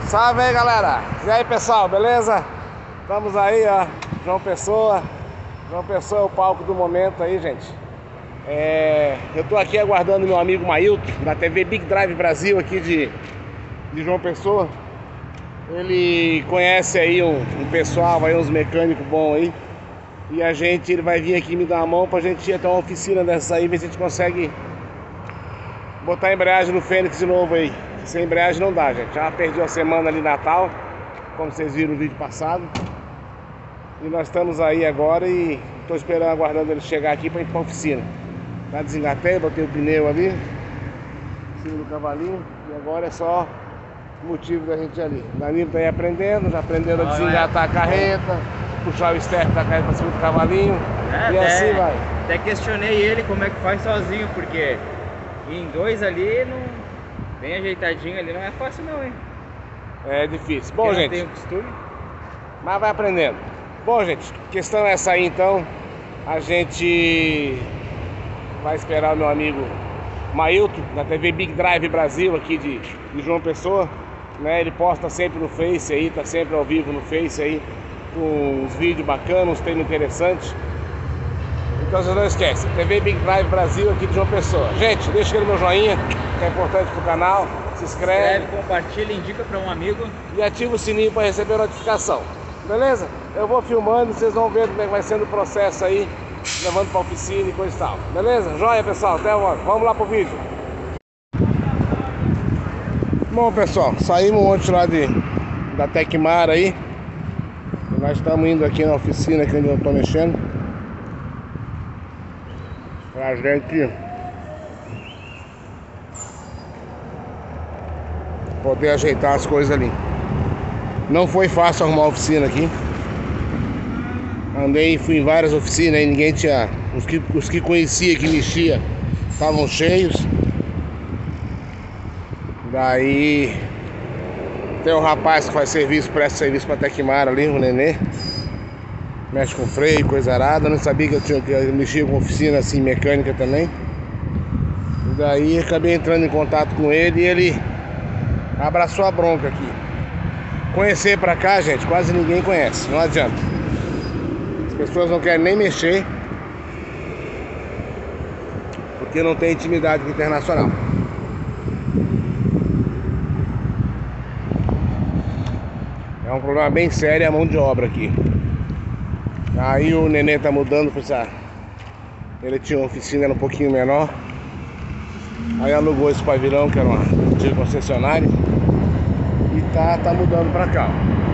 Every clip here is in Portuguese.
Salve aí, galera! E aí, pessoal, beleza? Estamos aí, ó, João Pessoa. João Pessoa é o palco do momento aí, gente. Eu tô aqui aguardando meu amigo Mailton, da TV Big Drive Brasil, aqui de João Pessoa. Ele conhece aí um pessoal, aí uns mecânicos bons aí. E ele vai vir aqui me dar uma mão pra gente ir até uma oficina dessa aí, ver se a gente consegue botar a embreagem no Fênix de novo aí. Sem embreagem não dá, gente. Já perdi uma semana ali Natal, como vocês viram no vídeo passado. E nós estamos aí agora e tô esperando, aguardando ele chegar aqui pra ir pra oficina. Já desengatei, botei o pneu ali em cima do cavalinho. E agora é só o motivo da gente ir ali. O Danilo tá aí aprendendo, já aprendeu a desengatar a carreta, puxar o step da carreta pra cima do cavalinho. E assim vai. Até questionei ele como é que faz sozinho, porque em dois ali, não bem ajeitadinho ali, não é fácil não, hein? É difícil. Bom, gente, não tem o costume, mas vai aprendendo. Bom, gente, questão é essa aí então. A gente vai esperar o meu amigo Mailton, da TV Big Drive Brasil, aqui de João Pessoa, né? Ele posta sempre no Face aí, tá sempre ao vivo no Face aí, com uns vídeos bacanas, uns temas interessantes. Então vocês não esquecem, TV Big Drive Brasil aqui de João Pessoa. Gente, deixa aquele meu joinha, que é importante pro canal. Se inscreve, compartilha, indica para um amigo e ativa o sininho para receber a notificação. Beleza? Eu vou filmando, vocês vão ver como é que vai sendo o processo aí, levando pra oficina e coisa e tal. Beleza? Joia, pessoal, até agora. Vamos lá pro vídeo. Bom, pessoal, saímos ontem lá da Tecmar aí. E nós estamos indo aqui na oficina, aqui onde eu tô mexendo, pra gente poder ajeitar as coisas ali. Não foi fácil arrumar a oficina aqui. Fui em várias oficinas e ninguém tinha. Os que conhecia, que mexia, estavam cheios. Daí tem um rapaz que faz serviço, presta serviço pra Tecmar ali, o Nenê. Mexe com freio, coisa arada. Eu não sabia que eu mexia com oficina assim, mecânica também. E daí acabei entrando em contato com ele e ele abraçou a bronca aqui. Conhecer pra cá, gente, quase ninguém conhece, não adianta. As pessoas não querem nem mexer, porque não tem intimidade com o internacional. É um problema bem sério a mão de obra aqui. Aí o Nenê tá mudando pra ele tinha uma oficina, era um pouquinho menor. Aí alugou esse pavilhão, que era uma antiga concessionária. E tá mudando pra cá.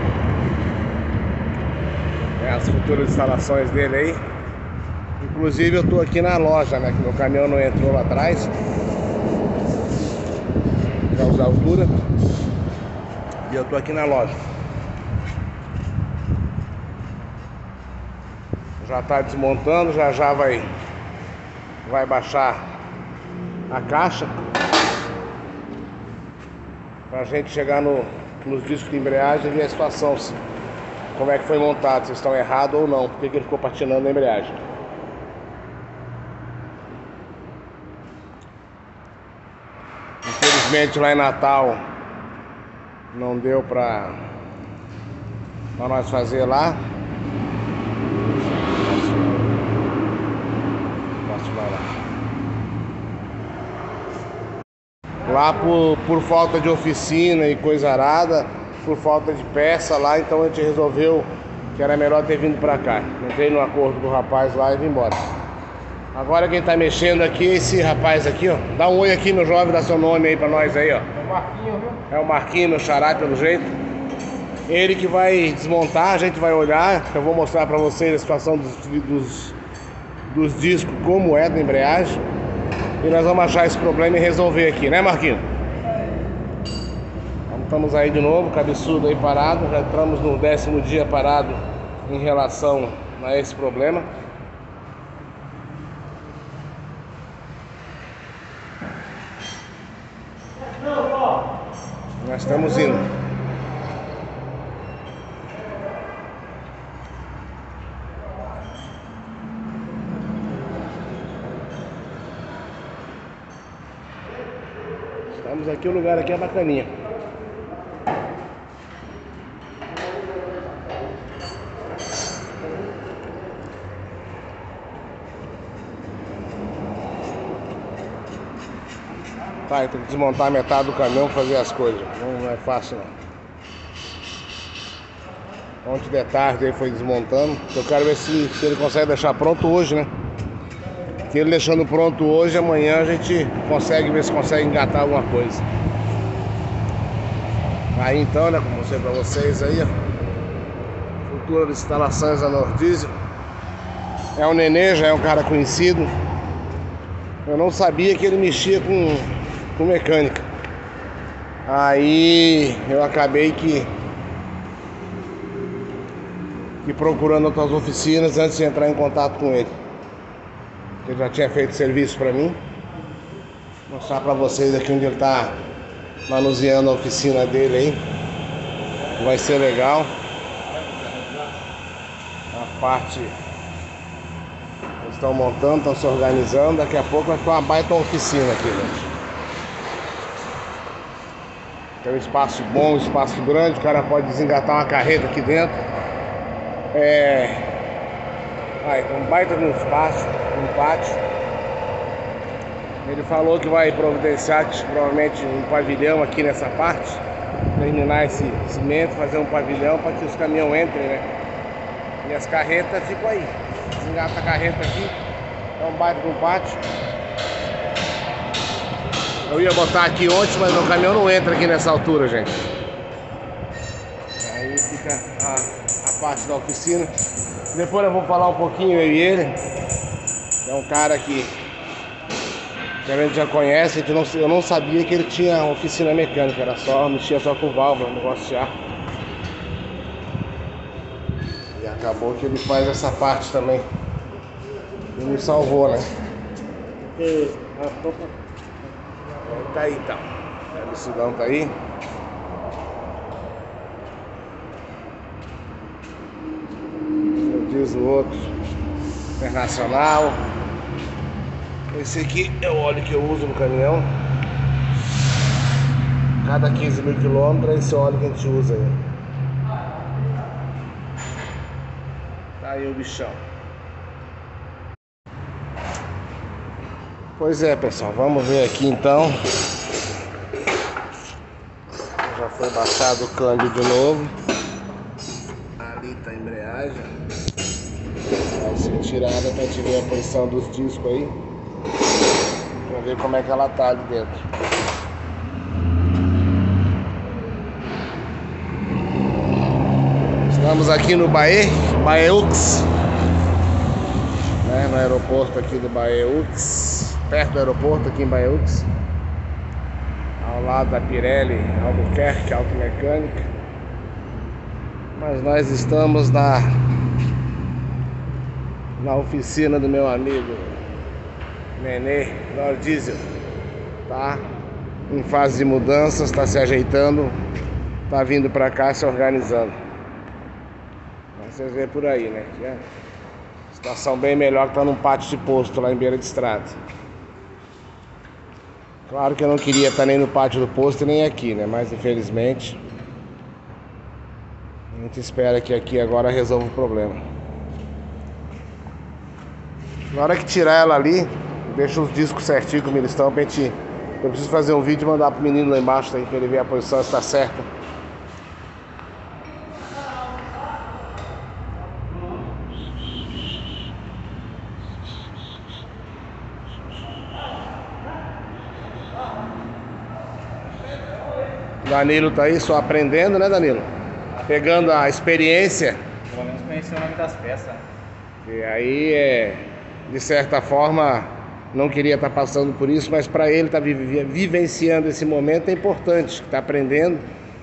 As futuras instalações dele aí. Inclusive eu tô aqui na loja, né? Que meu caminhão não entrou lá atrás, por causa da altura. E eu tô aqui na loja. Já tá desmontando, já vai baixar a caixa pra gente chegar nos discos de embreagem e ver a situação, como é que foi montado, se estão errados ou não, porque ele ficou patinando a embreagem. Infelizmente lá em Natal não deu pra nós fazer lá. Lá por falta de oficina e coisa arada, por falta de peça lá, então a gente resolveu que era melhor ter vindo pra cá. Entrei no acordo com o rapaz lá e vim embora. Agora quem tá mexendo aqui é esse rapaz aqui, ó. Dá um oi aqui, meu jovem, dá seu nome aí pra nós aí, ó. É o Marquinho, viu? É o Marquinho, meu xará, pelo jeito. Ele que vai desmontar, a gente vai olhar. Eu vou mostrar pra vocês a situação dos discos, como é da embreagem. E nós vamos achar esse problema e resolver aqui, né, Marquinhos? Estamos aí de novo, cabeçudo aí parado. Já entramos no 10º dia parado em relação a esse problema. Nós estamos indo. Estamos aqui, o lugar aqui é bacaninha. Tá, tem que desmontar metade do caminhão pra fazer as coisas. Não é fácil não. Ontem de tarde aí foi desmontando. Eu quero ver se ele consegue deixar pronto hoje, né? Que ele deixando pronto hoje, amanhã a gente consegue ver se consegue engatar alguma coisa. Aí então, né, como eu mostrei pra vocês aí, ó, futuras instalações da Nordiesel. É um Nenê, já é um cara conhecido. Eu não sabia que ele mexia com mecânica. Aí eu acabei que procurando outras oficinas antes de entrar em contato com ele. Ele já tinha feito serviço pra mim. Vou mostrar pra vocês aqui onde ele tá manuseando a oficina dele aí. Vai ser legal. A parte eles estão montando, estão se organizando. Daqui a pouco vai ficar uma baita oficina aqui, gente. Tem um espaço bom, um espaço grande. O cara pode desengatar uma carreta aqui dentro. Tem um baita de um espaço, um pátio. Ele falou que vai providenciar provavelmente um pavilhão aqui nessa parte. Terminar esse cimento, fazer um pavilhão para que os caminhões entrem, né? E as carretas ficam aí. Desengata a carreta aqui. É um baita de um pátio. Eu ia botar aqui ontem, mas o caminhão não entra aqui nessa altura, gente. Aí fica a parte da oficina. Depois eu vou falar um pouquinho, eu e ele. É um cara que a gente já conhece. Eu não sabia que ele tinha oficina mecânica. Mexia só com válvula, negócio de ar. E acabou que ele faz essa parte também. E me salvou, né? Tá aí então. A decisão tá aí. Como diz o outro, internacional. Esse aqui é o óleo que eu uso no caminhão. Cada 15 mil quilômetros é esse óleo que a gente usa aí. Tá aí o bichão. Pois é, pessoal, vamos ver aqui então. Já foi baixado o câmbio de novo. Ali tá a embreagem. Vai ser tirada pra te ver a posição dos discos aí. Pra ver como é que ela tá ali dentro. Estamos aqui no Baeux, né, no aeroporto aqui do Baeux, perto do aeroporto aqui em Baeux, ao lado da Pirelli Albuquerque Automecânica. Mas nós estamos na oficina do meu amigo Nenê Nordiesel. Tá em fase de mudanças, tá se ajeitando, tá vindo pra cá se organizando. Vocês veem por aí, né? É situação bem melhor que tá num pátio de posto lá em beira de estrada. Claro que eu não queria estar nem no pátio do posto nem aqui, né? Mas infelizmente a gente espera que aqui agora resolva o problema. Na hora que tirar ela ali, deixa os discos certinho como eles estão pra gente... Eu preciso fazer um vídeo e mandar pro menino lá embaixo aí, pra ele ver a posição se tá certa. Danilo tá aí só aprendendo, né, Danilo? Pegando a experiência. Pelo menos conhecer o nome das peças. E aí, de certa forma, não queria estar passando por isso, mas para ele estar vivenciando esse momento é importante. Está aprendendo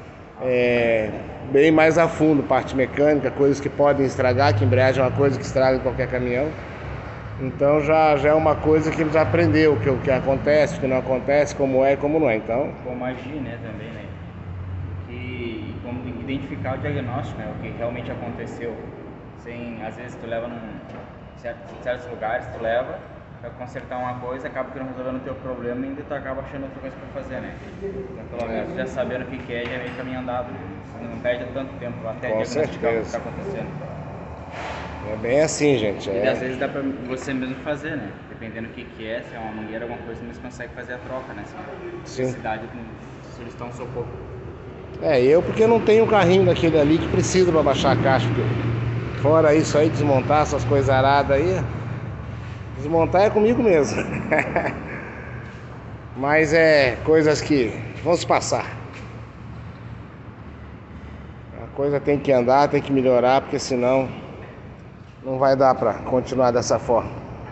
bem mais a fundo, parte mecânica, coisas que podem estragar, que embreagem é uma coisa que estraga em qualquer caminhão. Então já é uma coisa que ele já aprendeu, o que acontece, o que não acontece, como é e como não é. Então, como agir, né, também, né? E como identificar o diagnóstico, né? O que realmente aconteceu. Às vezes tu leva em certos lugares, tu leva pra consertar uma coisa, acaba que não resolvendo o teu problema e ainda tu acaba achando outra coisa pra fazer, né? Então, pelo menos já sabendo o que é, já meio caminho andado, não perde tanto tempo até diagnosticar o que tá acontecendo. É bem assim, gente. E às vezes dá pra você mesmo fazer, né? dependendo do que é, se é uma mangueira, alguma coisa, eles conseguem fazer a troca, né? Se Sim. necessidade, solicitar um socorro. Eu porque não tenho um carrinho daquele ali que precisa pra baixar a caixa. Porque fora isso aí, desmontar essas coisas aradas aí, desmontar é comigo mesmo. Mas é coisas que vão se passar. A coisa tem que andar, tem que melhorar, porque senão não vai dar pra continuar dessa forma.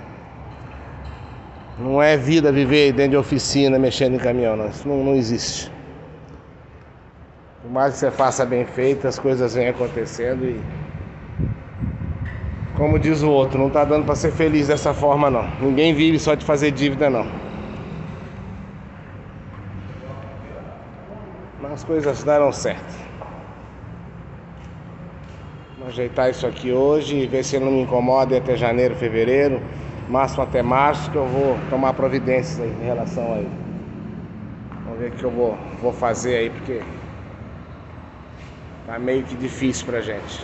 Não é vida viver dentro de oficina mexendo em caminhão, não. Isso não existe. Por mais que você faça bem feito, as coisas vêm acontecendo e, como diz o outro, não tá dando pra ser feliz dessa forma, não. Ninguém vive só de fazer dívida, não. Mas as coisas deram certo. Vou ajeitar isso aqui hoje e ver se ele não me incomoda até janeiro, fevereiro, máximo até março, que eu vou tomar providências aí em relação a ele. Vamos ver o que eu vou fazer aí, porque tá meio que difícil pra gente.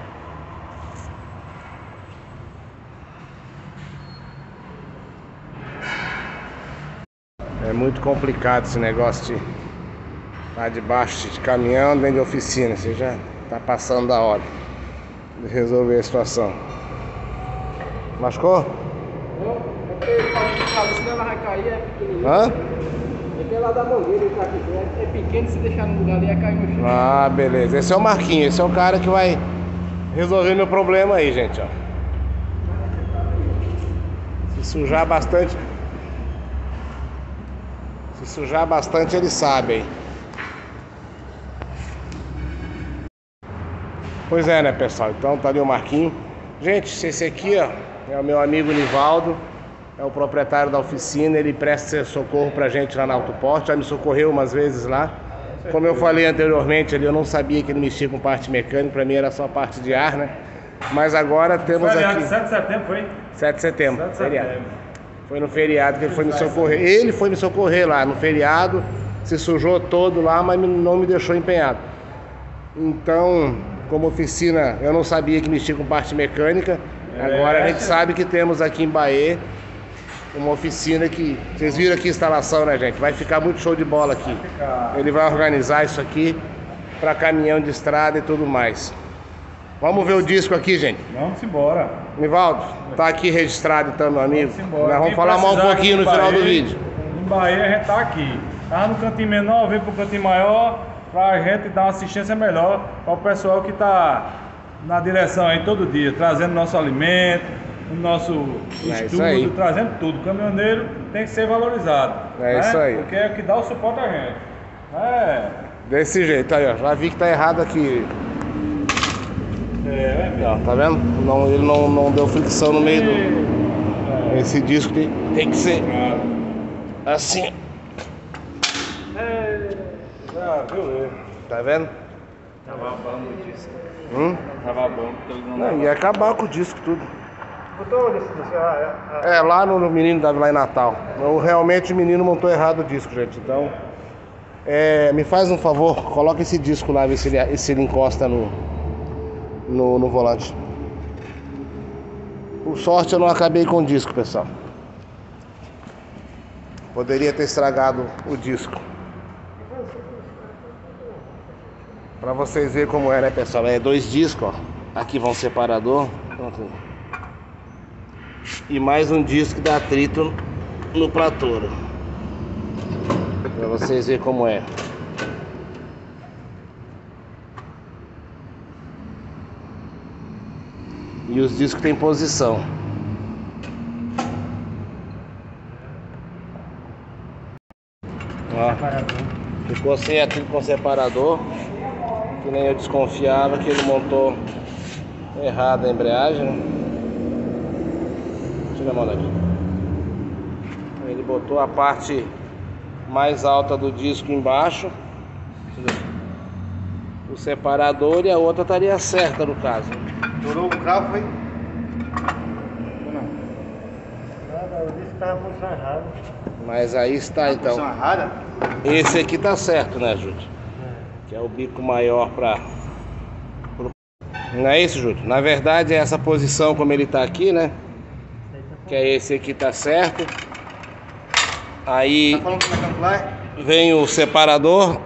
É muito complicado esse negócio de estar debaixo de caminhão dentro de oficina. Você já tá passando da hora de resolver a situação. Machucou? Não, é porque senão ela vai cair, é pequenininho. Hã? É pela da mangueira, ele tá aqui dentro. É pequeno, se deixar no lugar ali, ia cair no chão. Ah, beleza. Esse é o Marquinhos, esse é o cara que vai resolver meu problema aí, gente, ó. Se sujar bastante, ele sabe aí. Pois é, né, pessoal? Então tá ali o Marquinhos. Gente, esse aqui, ó, é o meu amigo Nivaldo. É o proprietário da oficina. Ele presta socorro pra gente lá na Autoporte. Já me socorreu umas vezes lá. Como eu falei anteriormente, eu não sabia que ele mexia com parte mecânica. Pra mim era só parte de ar, né? Mas agora temos aqui... 7 de setembro, foi? 7 de setembro, 7 de feriado. setembro. Foi no feriado que ele foi me socorrer. Ele foi me socorrer lá no feriado. Se sujou todo lá, mas não me deixou empenhado. Então, como oficina, eu não sabia que mexia com parte mecânica. Agora a gente sabe que temos aqui em Bahia uma oficina que... Vocês viram aqui a instalação, né, gente? Vai ficar muito show de bola aqui. Ele vai organizar isso aqui para caminhão de estrada e tudo mais. Vamos ver o disco aqui, gente. Vamos embora. Nivaldo, tá aqui registrado então, meu amigo. Nós vamos Quem falar mais um precisar pouquinho aqui no em final do Bahia, vídeo. Em Bahia a gente tá aqui. Tá no cantinho menor, vem pro cantinho maior, pra gente dar uma assistência melhor para o pessoal que tá na direção aí todo dia, trazendo nosso alimento, o nosso isso aí. estudo, trazendo tudo. O caminhoneiro tem que ser valorizado. É né? isso aí. Porque é o que dá o suporte a gente. Desse jeito aí, ó. Já vi que tá errado aqui. Ó, tá vendo? Ele não deu fricção no meio do... Esse disco tem que ser assim. Tá vendo? Tava bom o disco. Tava bom, porque ele não Não, dava. ia acabar com o disco tudo. Botou nesse disco? Lá no menino da lá em Natal. Realmente o menino montou errado o disco, gente. Então, me faz um favor, coloca esse disco lá, ver se ele encosta no volante. Por sorte eu não acabei com o disco, pessoal. Poderia ter estragado o disco. Pra vocês verem como é, né, pessoal? É 2 discos, ó. Aqui vão separador. Pronto. E mais um disco que dá atrito no platouro. Pra vocês verem como é. E os discos têm posição. Ó, ficou sem atrito com separador. Que nem eu desconfiava que ele montou errado a embreagem, né? Tira a mão daqui. Ele botou a parte mais alta do disco embaixo, o separador, e a outra estaria certa no caso. Estourou o cravo, foi? Não. Nada, eu disse que estava funcionando errado. Mas aí está então. Função errada? Esse aqui tá certo, né, Júlio? Que é o bico maior Não é isso, Júlio? Na verdade é essa posição como ele tá aqui, né? que é esse aqui, tá certo. Aí Tá falando como é que não vai? vem o separador.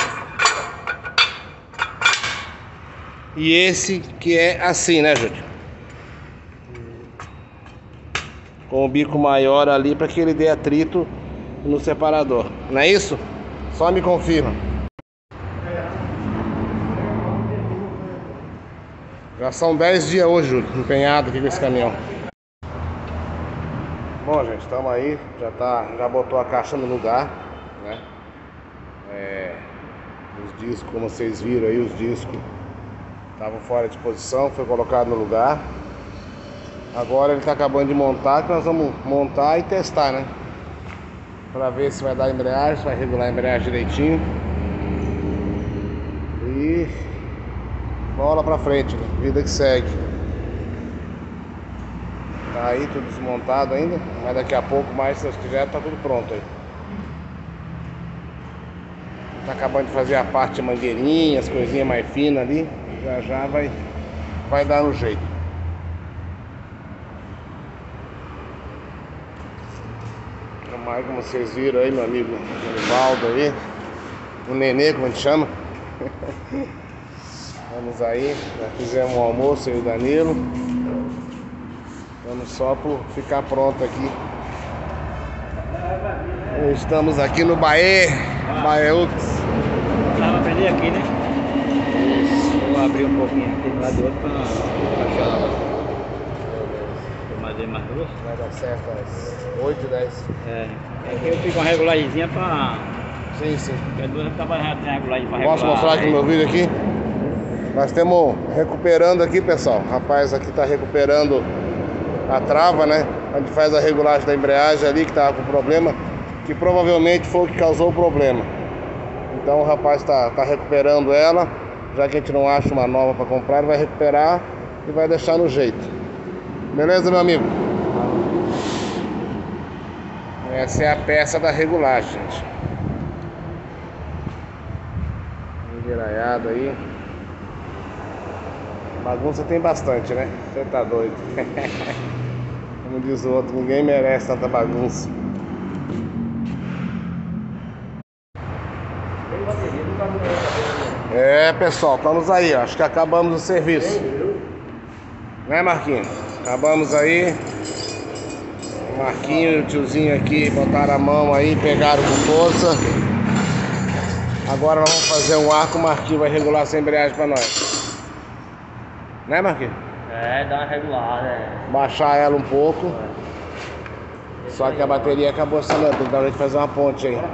E esse que é assim, né, Júlio? Com o bico maior ali para que ele dê atrito no separador. Não é isso? Só me confirma. Já são 10 dias hoje, Júlio, empenhado aqui com esse caminhão. Bom, gente, estamos aí. Já botou a caixa no lugar, né? Os discos, como vocês viram aí, os discos estavam fora de posição, foi colocado no lugar. Agora ele está acabando de montar, que nós vamos montar e testar, né? Para ver se vai dar embreagem, se vai regular a embreagem direitinho. E bola pra frente, né? Vida que segue. Tá aí tudo desmontado ainda, mas daqui a pouco mais, se Deus quiser, tá tudo pronto aí. Tá acabando de fazer a parte de mangueirinha, as coisinhas mais finas ali. Já vai dar no jeito. Mais como vocês viram aí, meu amigo Valdo aí, o Nenê, como a gente chama. Vamos aí, já fizemos um almoço aí, o Danilo. Vamos só por ficar pronto aqui. Estamos aqui no Baeux. Vamos aprender aqui, né? Vou abrir um pouquinho aqui do lado do outro para achar mais grosso. Vai dar certo às 8, 10. É que eu fico uma regulagemzinha para. Sim, sim. Porque a duas estava regulagem para regular. Posso mostrar aqui meu vídeo aqui? Nós estamos recuperando aqui, pessoal. O rapaz aqui está recuperando a trava, né? A gente faz a regulagem da embreagem ali que estava com problema, que provavelmente foi o que causou o problema. Então o rapaz está recuperando ela. Já que a gente não acha uma nova para comprar, ele vai recuperar e vai deixar no jeito. Beleza, meu amigo? Essa é a peça da regulagem, gente. Engueiraiado aí. Bagunça tem bastante, né? Você tá doido. Como diz o outro, ninguém merece tanta bagunça. É, pessoal, estamos aí, ó. Acho que acabamos o serviço. Né, Marquinhos? Acabamos aí. O Marquinhos e o tiozinho aqui botaram a mão aí, pegaram com força. Agora nós vamos fazer um arco, o Marquinhos vai regular essa embreagem pra nós. Né, Marquinhos? É, dá uma regulada, Baixar ela um pouco. Só que a bateria acabou assinando, tem que dar um jeito de fazer uma ponte aí.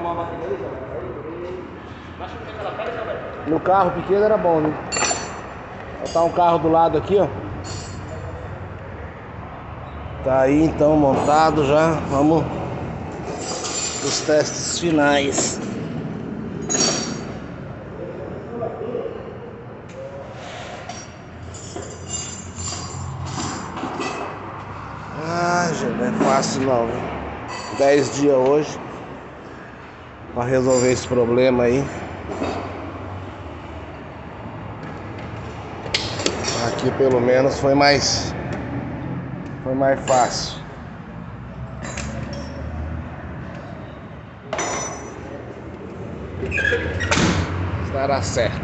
No carro pequeno era bom, né? Botar um carro do lado aqui, ó. Tá aí então montado já. Vamos os testes finais. Ah, gente, não é fácil não, viu? 10 dias hoje pra resolver esse problema aí. Aqui pelo menos foi mais fácil. Estará certo.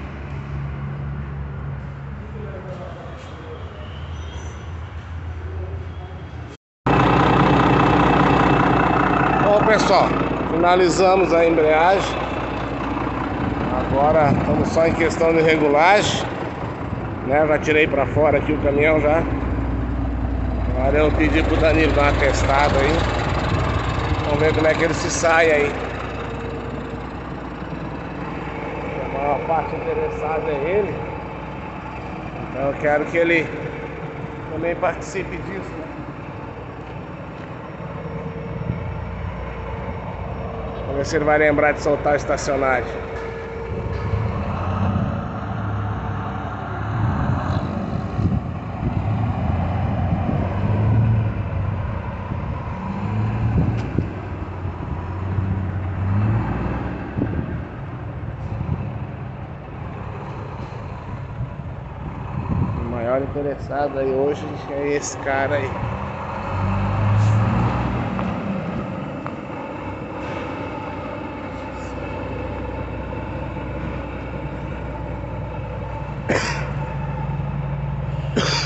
Bom, pessoal, finalizamos a embreagem. Agora estamos só em questão de regulagem, né? Já tirei para fora aqui o caminhão já. Agora eu pedi pro Danilo dar uma testada aí. Vamos ver como é que ele se sai aí. A maior parte interessada é ele. Então eu quero que ele também participe disso, né? Vamos ver se ele vai lembrar de soltar a estacionagem. O maior interessado aí hoje é esse cara aí.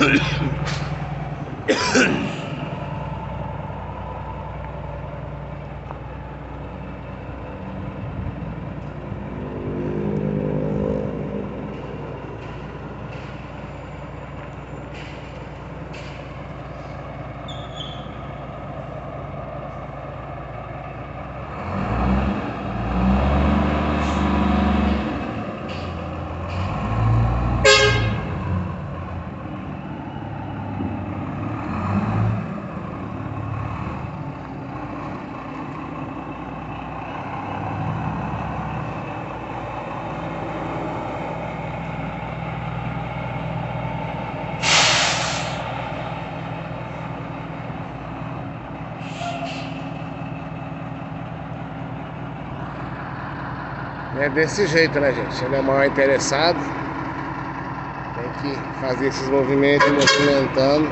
É desse jeito, né, gente? Ele é mal interessado. Tem que fazer esses movimentos, movimentando.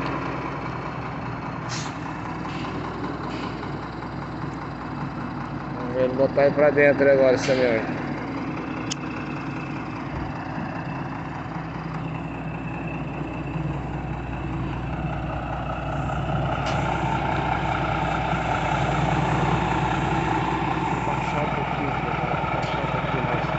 Vamos ver ele botar ele pra dentro agora, esse caminhão. Baixar um pouquinho, baixar um pouquinho mais.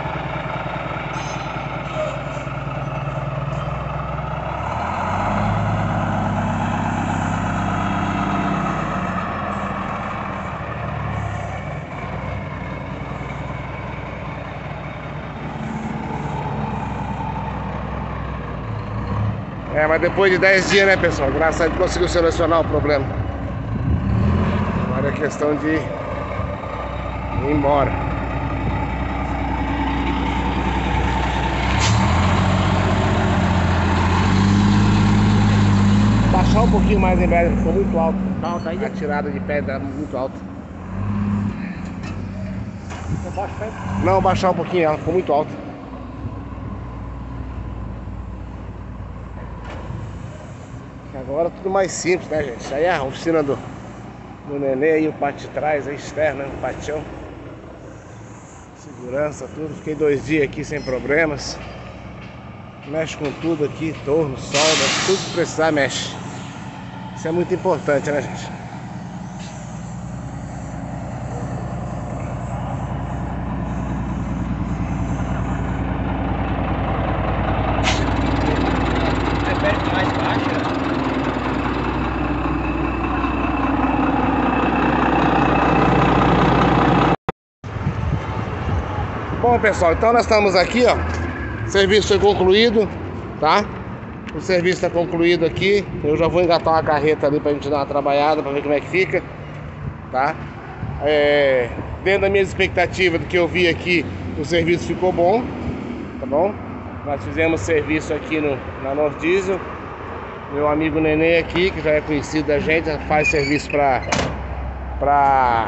Mas depois de 10 dias, né, pessoal? Graças a Deus conseguiu solucionar o problema. Agora é questão de ir embora. Baixar um pouquinho mais em breve, ficou muito alto. A tirada de pedra era muito alta. Não, baixar um pouquinho ela, ficou muito alta. Agora tudo mais simples, né, gente? Isso aí é a oficina do Nenê aí, o pátio de trás, aí externo, né? O patião. Segurança, tudo. Fiquei 2 dias aqui sem problemas. Mexe com tudo aqui, torno, solda, tudo que precisar mexe. Isso é muito importante, né, gente? Bom, pessoal, então nós estamos aqui, ó. O serviço foi concluído, tá? O serviço está concluído aqui. Eu já vou engatar uma carreta ali pra gente dar uma trabalhada, pra ver como é que fica, tá? Dentro das minhas expectativas do que eu vi aqui, o serviço ficou bom, tá bom? Nós fizemos serviço aqui na Nordiesel. Meu amigo Nenê aqui, que já é conhecido da gente, faz serviço pra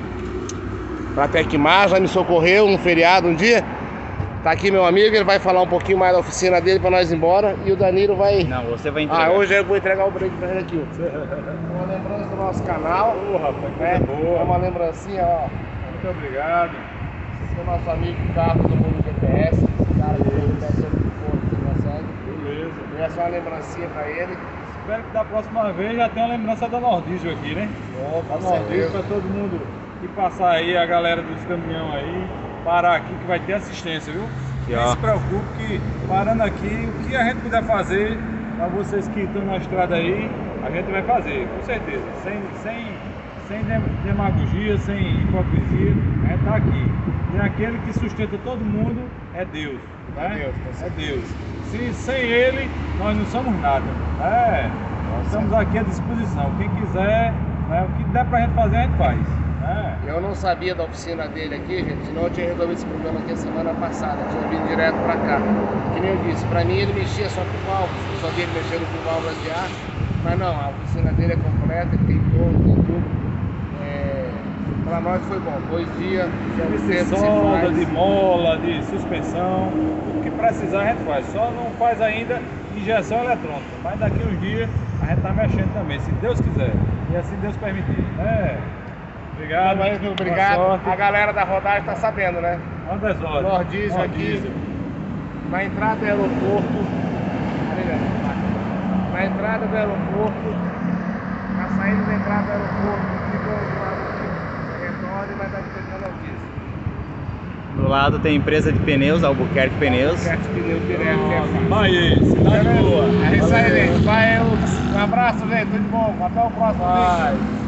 Tecmar, já me socorreu no feriado um dia. Tá aqui meu amigo, ele vai falar um pouquinho mais da oficina dele pra nós ir embora. E o Danilo vai... Não, você vai entregar. Hoje eu vou entregar o brinde pra ele aqui. Uma lembrança do nosso canal. Rapaz, né? boa. Uma lembrancinha, ó. Muito obrigado. Esse é o nosso amigo Carlos do Mundo GPS. Esse cara que ele tá sempre de fora, você consegue. Beleza. E essa é uma lembrancinha pra ele. Espero que da próxima vez já tenha uma lembrança da Nordiesel aqui, né? Com Da Nordiesel pra todo mundo que passar aí, a galera dos caminhões aí, parar aqui que vai ter assistência, viu? Não se preocupe que parando aqui, o que a gente puder fazer para vocês que estão na estrada aí, a gente vai fazer, com certeza. Sem demagogia, sem hipocrisia, a gente tá aqui. E aquele que sustenta todo mundo é Deus, né? É Deus. Sem Ele, nós não somos nada. Nós estamos aqui à disposição. Quem quiser, né, o que der pra gente fazer, a gente faz. Eu não sabia da oficina dele aqui, gente, senão eu tinha resolvido esse problema aqui a semana passada. Eu tinha vindo direto pra cá. Que nem eu disse, pra mim ele mexia só com válvulas, eu só vi ele mexendo com válvulas de ar. Mas não, a oficina dele é completa, ele tem torno, tem tudo. Pra nós foi bom, 2 dias, De solda, de mola, de suspensão, tudo que precisar a gente faz. Só não faz ainda injeção eletrônica, mas daqui uns dias a gente tá mexendo também, se Deus quiser. E assim Deus permitir. Obrigado. Obrigado. A galera da rodagem tá sabendo, né? Nordiesel aqui. Na entrada do aeroporto. Na entrada do aeroporto, na saída da entrada do aeroporto, fica do lado aqui, retorna e vai estar despejando a notícia. Do lado tem empresa de pneus, Albuquerque Pneus. Albuquerque Pneus direto, que é fácil. Bahia, cidade boa. É isso aí, gente. Vai, um abraço, gente. Tudo de bom. Até o próximo vídeo.